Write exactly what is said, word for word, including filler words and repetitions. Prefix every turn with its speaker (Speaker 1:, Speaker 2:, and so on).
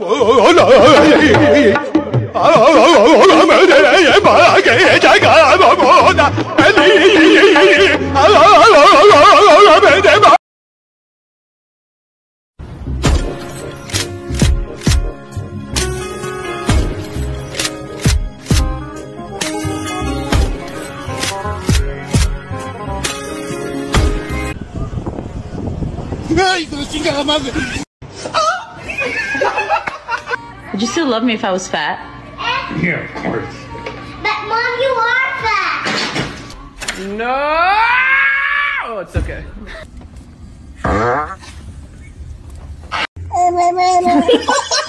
Speaker 1: Would you still love me if I was fat?
Speaker 2: Yeah, of course.
Speaker 3: But Mom, you are fat.
Speaker 4: No! Oh, it's okay.